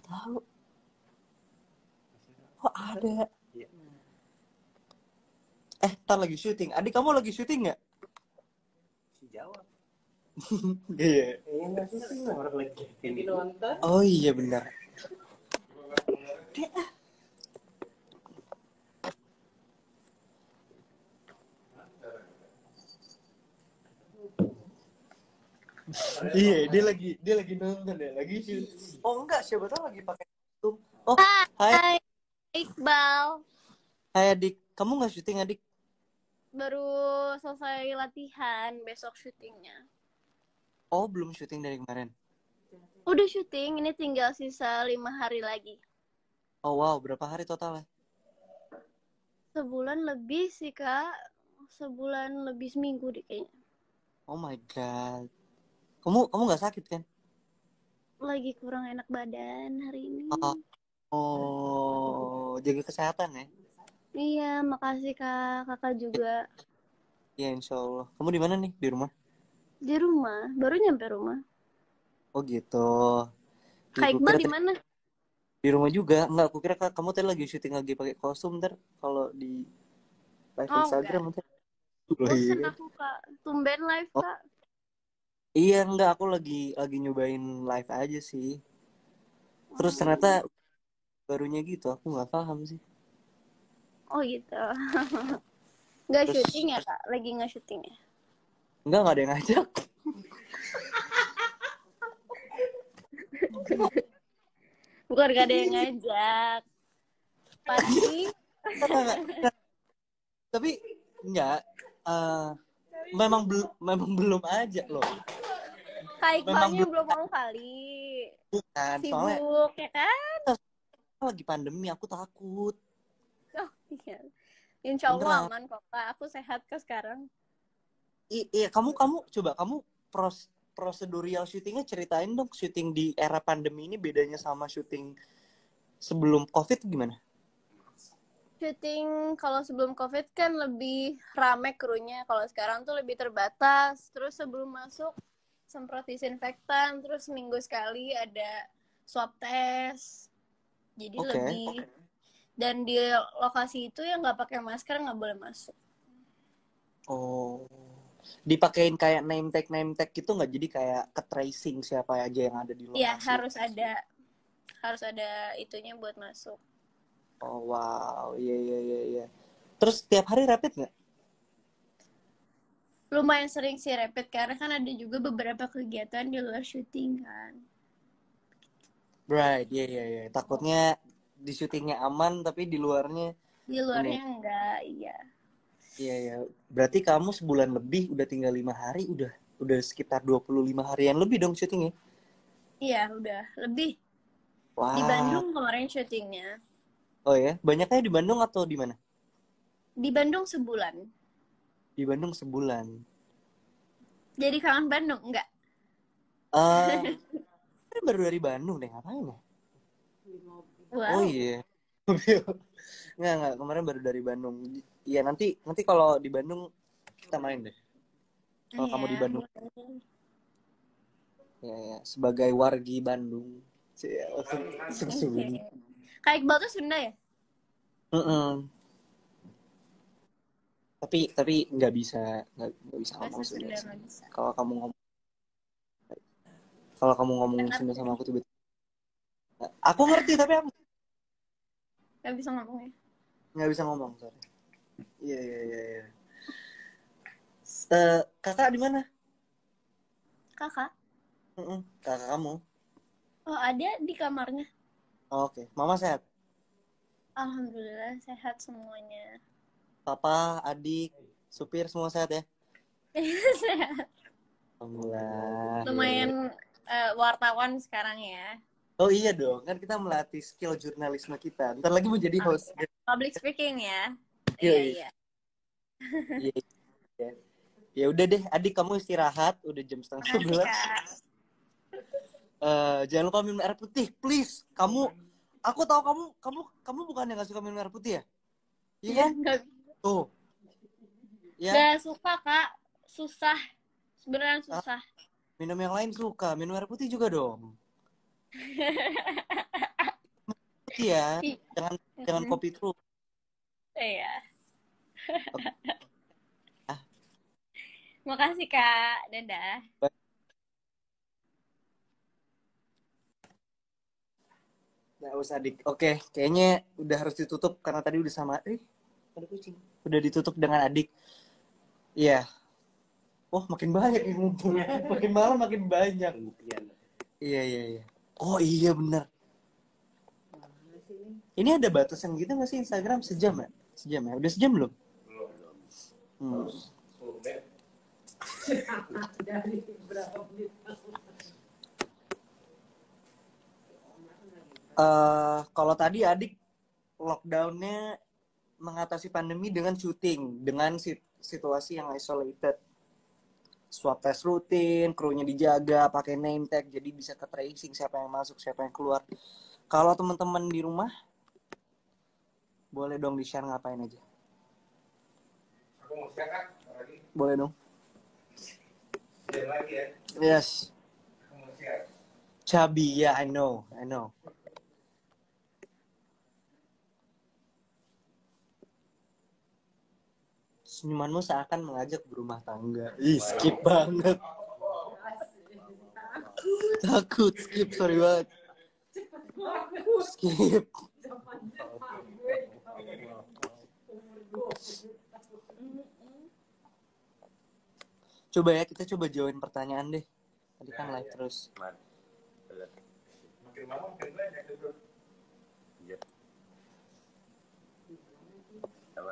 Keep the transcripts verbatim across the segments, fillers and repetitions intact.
tahu. Oh ada. Eh, ntar lagi syuting. Adik kamu lagi syuting nggak? Si jawab. Iya. Iya nggak syuting lah orang lagi. Ini nonton. Oh iya benar. Iya, dia lagi dia lagi nonton ya, lagi syuting. Oh enggak, siapa tahu lagi pakai kostum. Oh, hai. Hai Iqbal. Hai adik, kamu nggak syuting adik? Baru selesai latihan, besok syutingnya. Oh, belum syuting dari kemarin. Udah syuting, ini tinggal sisa lima hari lagi. Oh wow, berapa hari totalnya? Sebulan lebih sih kak, sebulan lebih seminggu deh kayaknya. Oh my god. Kamu kamu nggak sakit kan? Lagi kurang enak badan hari ini. Oh, oh jaga kesehatan ya. Iya, makasih kak, kakak juga. Ya insya Allah. Kamu di mana nih? Di rumah? Di rumah, baru nyampe rumah. Oh gitu. Kak Ih, Iqbal kira di tadi mana? di rumah juga. Enggak, aku kira kak, kamu tadi lagi syuting lagi pakai kostum ntar kalau di live Oh Instagram enggak, ntar. Oh, bosen iya. aku kak, tumben live Oh, kak. iya enggak, aku lagi lagi nyobain live aja sih. Terus ternyata Oh, barunya gitu, aku nggak paham sih. oh gitu. Nggak Terus syuting ya kak? Lagi nggak syuting ya? enggak enggak ada yang ngajak. Bukan gak ada yang ngajak. Pasti. Tapi enggak. eh, memang belum memang belum aja loh. Kak Memang Iqbalnya belum belum mau kali. kan. Soalnya Sibuk ya kan? lagi pandemi, aku takut. Oh iya. Insya Allah Beneran. aman kok kak. Aku sehat kok sekarang. I- iya, kamu kamu coba kamu pros prosedurial syutingnya ceritain dong, syuting di era pandemi ini bedanya sama syuting sebelum COVID gimana? Syuting kalau sebelum COVID kan lebih rame krunya. Kalau sekarang tuh lebih terbatas. Terus sebelum masuk semprot disinfektan. Terus seminggu sekali ada swab test. Jadi Oke. lebih. Dan di lokasi itu yang nggak pakai masker nggak boleh masuk. Oh. Dipakein kayak name tag name tag gitu nggak, jadi kayak ke tracing siapa aja yang ada di Iya lokasi. harus ada harus ada itunya buat masuk. Oh wow, iya iya iya iya. Terus tiap hari rapid nggak? Lumayan sering sih rapid karena kan ada juga beberapa kegiatan di luar syuting kan. Right, iya iya iya. Takutnya di syutingnya aman tapi di luarnya Di ini. luarnya enggak, iya. Iya iya. Berarti kamu sebulan lebih udah tinggal lima hari, udah udah sekitar dua puluh lima harian lebih dong syutingnya. Iya udah lebih. Di Wah. Bandung kemarin syutingnya. Oh ya, banyaknya di Bandung atau di mana? Di Bandung sebulan. Di Bandung sebulan. Jadi kangen Bandung enggak? Eh, uh, baru dari Bandung deh, ngapain ya? Wow. Oh iya. Nggak, nggak, kemarin baru dari Bandung. Iya, nanti nanti kalau di Bandung kita main deh. Kalau Iya, kamu di Bandung. boleh. Ya, ya, sebagai wargi Bandung. Cia, Oke. Kak Iqbal tuh Sunda ya? Mm-mm. Tapi tapi nggak bisa nggak nggak bisa ngomong Bahasa Sunda Sunda sih. nggak bisa. Kalau kamu ngomong kalau kamu ngomong Nggak Sunda ngerti. sama aku tiba-tiba. Aku ngerti tapi aku Nggak bisa ngomongnya. nggak bisa ngomong, sorry. Iya iya iya. iya. Uh, kakak di mana? Kakak? Mm-mm, kakak kamu. Oh ada di kamarnya. Oh, oke, okay. Mama sehat. Alhamdulillah sehat semuanya. Papa, adik, supir semua sehat ya? Sehat. Alhamdulillah. Lumayan uh, wartawan sekarang ya. Oh iya dong, kan kita melatih skill jurnalisme kita. Ntar lagi mau jadi Oh, host. ya. Public speaking ya. Iya Iya iya. iya. Iya. Iya. Ya udah deh, adik kamu istirahat. Udah jam setengah Makasih sebelas. kak. Uh, jangan lupa minum air putih, please. Kamu, aku tahu kamu, kamu, kamu bukan yang nggak suka minum air putih ya? Iya Ya kan? nggak Tuh, ya. nggak suka kak. Susah. Sebenarnya Ah, susah. minum yang lain suka, minum air putih juga dong. Iya, jangan jangan Mm-mm. kopi terus. Iya. Ah, Makasih Kak. Dadah. nggak usah dik. Oke, kayaknya udah harus ditutup karena tadi udah sama. Eh, ada kucing. Udah ditutup dengan adik. Iya. Oh, makin banyak yang ngumpul. Makin malam makin banyak. Pembuktian. Iya, iya, iya. Oh iya bener. Ini ada batasan gitu nggak sih Instagram sejam ya? Sejam ya? Udah sejam belum? Belum, belum. Hmm. sepuluh menit. Dari berapa menit? Eh, kalau tadi adik lockdownnya mengatasi pandemi dengan syuting, dengan sit- situasi yang isolated. Swab test rutin, krunya dijaga, pakai name tag, jadi bisa ke tracing siapa yang masuk, siapa yang keluar. Kalau teman-teman di rumah, boleh dong di-share ngapain aja. Aku mau share kan? Lagi. Boleh dong. Share lagi ya. Yes. Aku mau share. Chubby, yeah, I know, I know. Senyumanmu seakan mengajak berumah tangga. Ih, skip banget. Takut, skip, sorry banget. Skip. Coba ya, kita coba join pertanyaan deh. Tadi kan live terus. Makin malam makin banyak itu. Iya. Apa?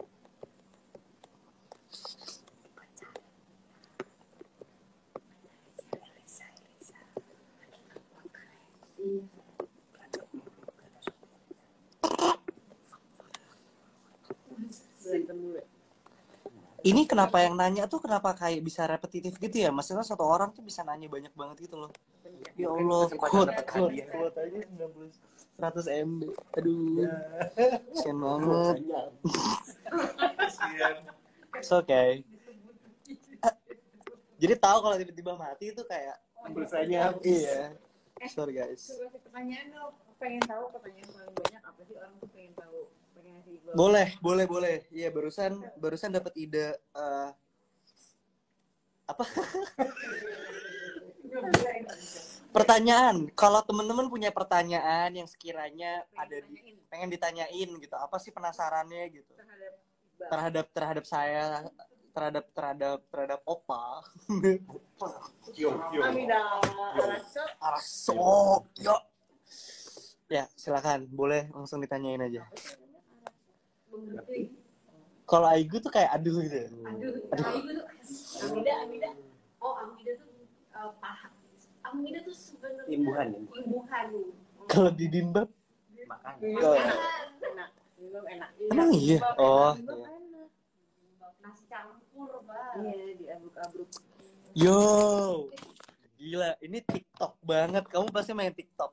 Ini kenapa yang nanya tuh kenapa kayak bisa repetitif gitu ya? Maksudnya satu orang tuh bisa nanya banyak banget gitu loh. Ya Allah, quote, quote, quotanya sembilan puluh, seratus M B. Aduh, kasian banget. It's okay. Jadi tahu kalau tiba-tiba mati itu kayak Pulsanya iya. Sorry guys. Coba kasih pertanyaan dong. Pengen tahu pertanyaan paling banyak apa sih orang tuh pengen tahu. Pengen ngasih gua. Boleh, boleh, boleh. Iya, barusan barusan dapat ide eh, apa? Pertanyaan. Kalau teman-teman punya pertanyaan yang sekiranya ada di pengen ditanyain gitu, apa sih penasarannya gitu Terhadap terhadap terhadap saya, terhadap terhadap terhadap opa. Yo, yo. Amida. Arasok. Arasok, yo. Ya, silakan, boleh langsung ditanyain aja. Mengerti. Kalau Aigu tuh kayak aduh gitu. Aduh, Amida tuh Amida, Amida. Oh, Amida tuh uh, paha. Amida tuh sebenarnya Imbuhan, imbuhan. Kalau di bimbab, Makan. Oh. Enak. Bimbab enak. emang iya. Bimbab Oh, enak. Bimbab iya. enak. Nasi campur, Bang. Iya, diabruk-abruk. Yo, gila, ini TikTok banget. Kamu pasti main TikTok.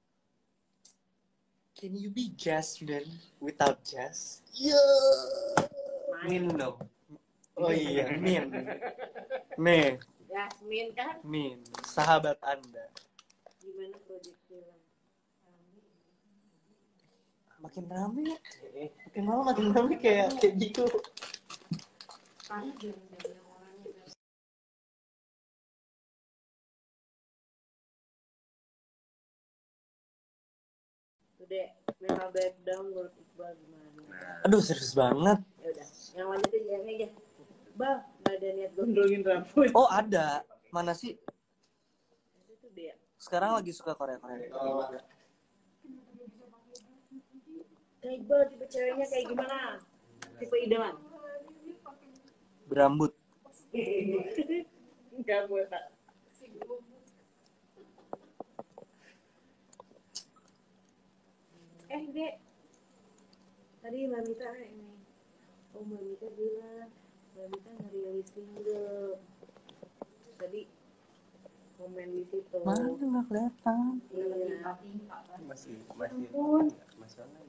Can you be Jasmine without Jas? Yo. Min dong. Oh iya, Min. Nih, Yasmin kan Min, sahabat Anda. gimana proyek film? Makin rame ya. Makin lama makin rame kayak kayak gitu. Karena jarang-jarang orangnya. Tuh deh, mental breakdown menurut Iqbal gimana? Aduh, serius banget. Ya udah, yang lanjutin yang ini aja. Bang, nggak ada niat gondrongin rambut. Oh, ada. Mana sih? Itu dia. Sekarang lagi suka Korea-Korea. Kayak Iqbal tipe ceweknya kayak gimana? Tipe idaman? Berambut. Enggak gue tak. Eh dek, tadi Mbak Mita ini, oh Mbak Mita bilang Mbak Mita ngerilis single. Tadi komen di situ. Mana nggak kelihatan? Iya. Masih masih Ampun. masalah.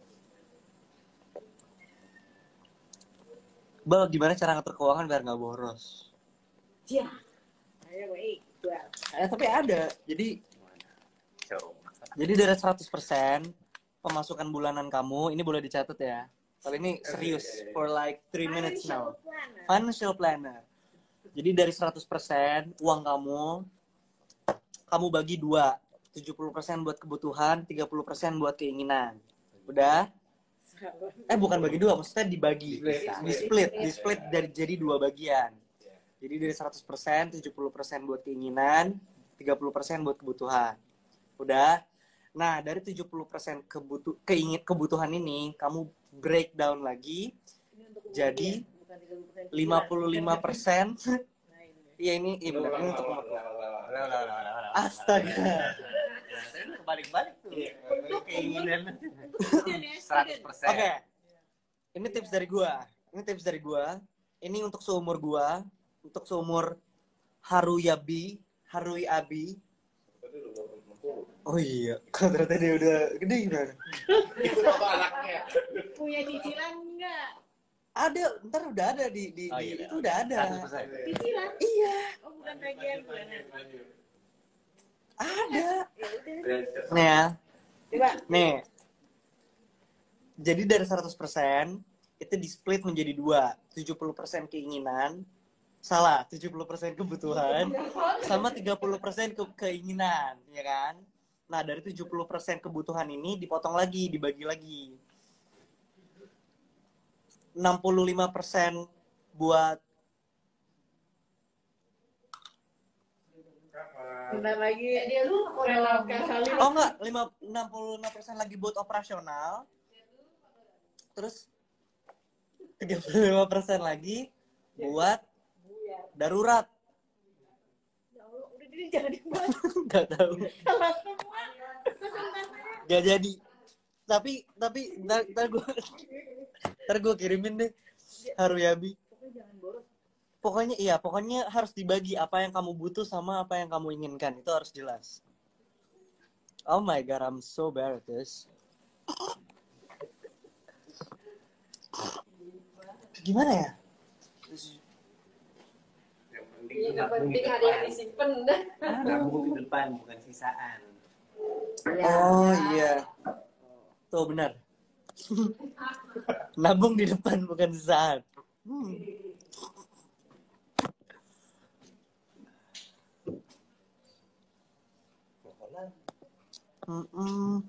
Bal, gimana cara ngatur keuangan biar nggak boros? Ya. Ayo baik. Dua. Eh, tapi ada. Jadi Coba. jadi dari seratus persen pemasukan bulanan kamu, ini boleh dicatat ya. Kali ini serius, for like three minutes now. Financial planner. Jadi dari seratus persen uang kamu, kamu bagi dua. tujuh puluh persen buat kebutuhan, tiga puluh persen buat keinginan. Udah? Eh bukan bagi dua, maksudnya dibagi. Di split, di split dari jadi dua bagian. Jadi dari seratus persen, tujuh puluh persen buat keinginan, tiga puluh persen buat kebutuhan. Udah? Nah, dari tujuh puluh persen kebutu keingin kebutuhan ini kamu breakdown lagi jadi lima puluh lima persen. Iya ini, iya benar ini untuk astaga. Balik-balik tuh. Untuk Keinginan. Oke. seratus persen. Oke. Ini tips dari gua. Ini tips dari gua. Ini untuk seumur gua, untuk seumur Haruyabi, Harui Abi. Oh iya, kok ternyata dia udah gede gimana? Punya cicilan enggak? Ada, ntar udah ada di, di, Oh, di iya, itu udah ada. seratus persen. Cicilan? Iya, Oh bukan tagihan bulanan. ada. Ya udah. Nih ya, Coba. nih. Jadi dari seratus persen itu di split menjadi dua. tujuh puluh persen keinginan, salah, tujuh puluh persen kebutuhan, sama tiga puluh persen ke keinginan, ya kan? Nah, dari tujuh puluh persen kebutuhan ini dipotong lagi, dibagi lagi. enam puluh lima persen buat Bentar lagi. Dia lu rela kali. oh enggak, lima- enam puluh lima persen lagi buat operasional. Terus tiga puluh lima persen lagi buat darurat. Ya Allah, udah jadi jangan dibahas. Enggak tahu. Salah semua. Kesempatannya. Gak jadi. Tapi tapi ntar, ntar gue ntar gue kirimin deh Haruyabi. Pokoknya jangan boros. Pokoknya iya, pokoknya harus dibagi apa yang kamu butuh sama apa yang kamu inginkan. Itu harus jelas. Oh my god, I'm so bad at this. Gimana ya? Yang penting Iya, yang nabung di penting ada yang depan. disimpan. Nabung di depan bukan sisaan. Oh iya. Tuh benar. Nabung di depan bukan sesaat. Hmm. Mm-mm.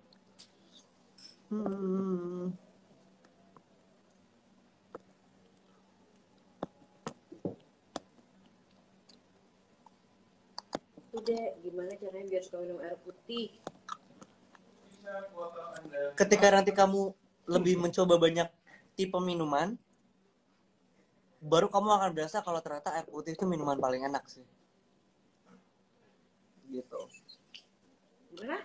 Hmm. Udah, gimana caranya biar suka minum air putih? Ketika nanti kamu lebih mencoba banyak tipe minuman, baru kamu akan berasa kalau ternyata air putih itu minuman paling enak sih. Gitu. Gimana?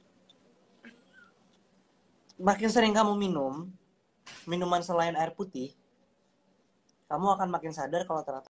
Makin sering kamu minum minuman selain air putih, kamu akan makin sadar kalau ternyata